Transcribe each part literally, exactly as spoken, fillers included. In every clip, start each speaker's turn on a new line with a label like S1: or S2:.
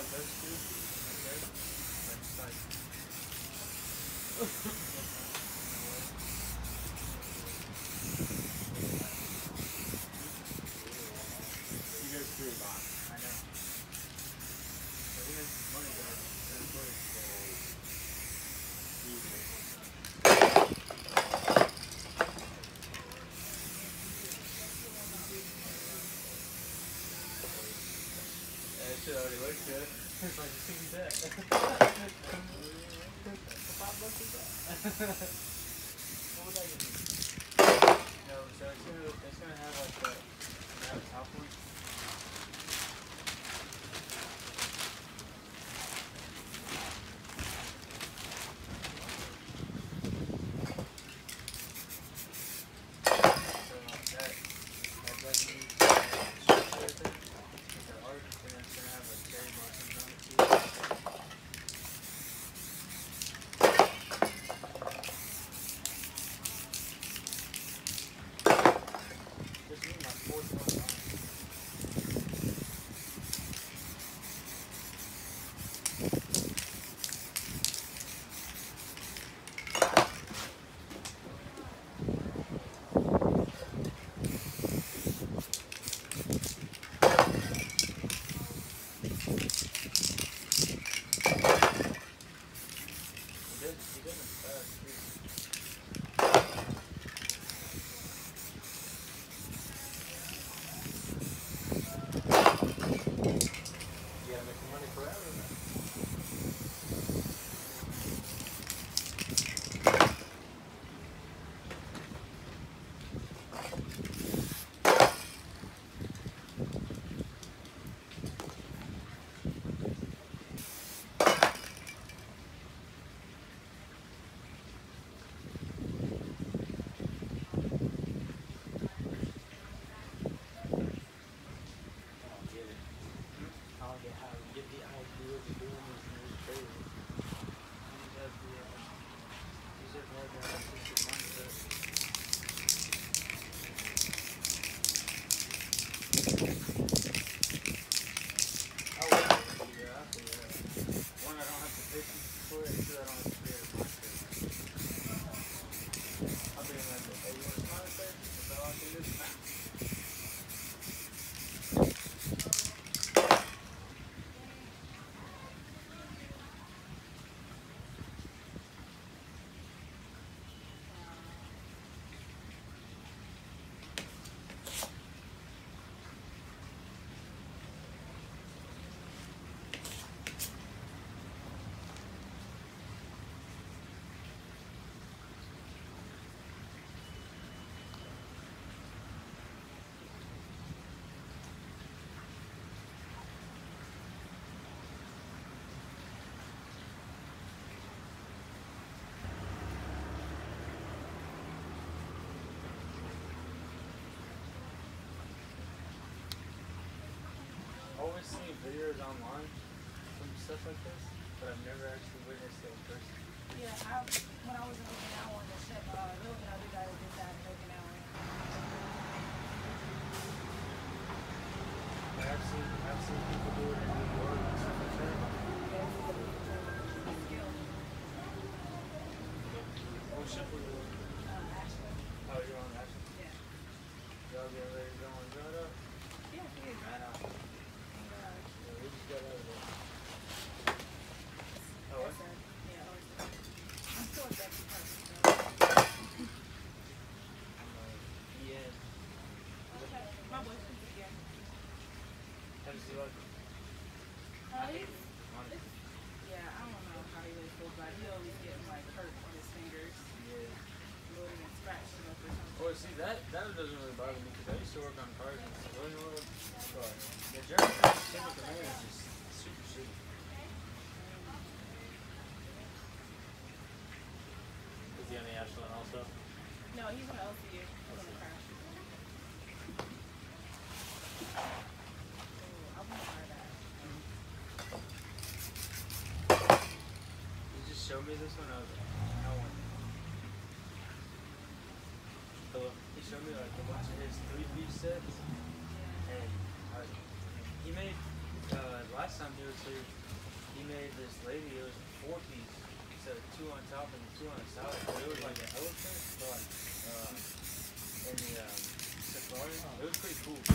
S1: like those two, okay? That's like. He goes through a lot. I know. So he makes his money though. That's what it's easy. Yeah, that shit already looks good. It's like, just give me that. Five bucks is that? What would that give me? No, so it's gonna, it's gonna have like the, that top one. Always seen videos online from stuff like this, but I've never actually witnessed it in person.
S2: Yeah, I, when I was in Okinawa, the chef, uh, the other guy that did that in Okinawa.
S1: I've seen, I've seen people do it in New York and stuff like that. What ship were you on?
S2: Uh, Ashland.
S1: Oh, you're on Ashland?
S2: Yeah.
S1: Y'all getting ready to go on Dried Up?
S2: Yeah, he is right out.
S1: Yeah, we just got out of there. Oh, what?
S2: Yeah, I'm still at Becky Park.
S1: Yeah.
S2: Okay. My boyfriend's again.
S1: How does he like it?
S2: Uh, he's, it's, yeah, I don't know how he really feels about it. He always getting like hurt on his fingers.
S1: Yeah.
S2: Loading and scratching up or something.
S1: Well, see, that, that doesn't really bother me because I used to work on cars and stuff. Well, you know what? But the German Timmy Command is just super shitty. Is he on the Ashland also?
S2: No, he's on the L C U. He's on the crash. Oh, I want to try that.
S1: You just showed me this one. I was like, no one. So he showed me like a bunch of his three piece sets, and I, he made uh, last time he was too. He made this lady, it was four piece. So two on top and two on the side. But it was like an elephant, but like uh, in the um, safari. It was pretty cool.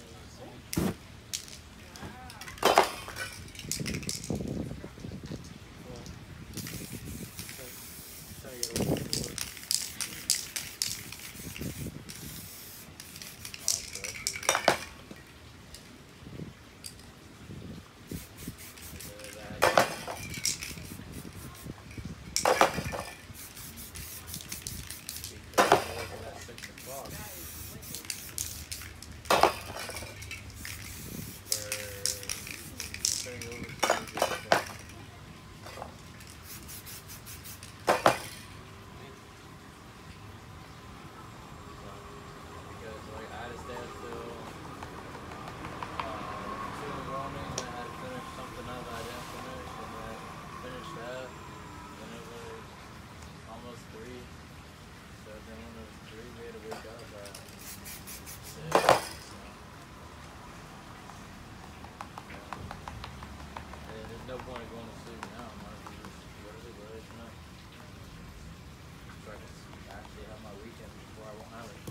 S1: No point in going to sleep now. I might as well just go to the village tonight. Try to actually have my weekend before I won't have it.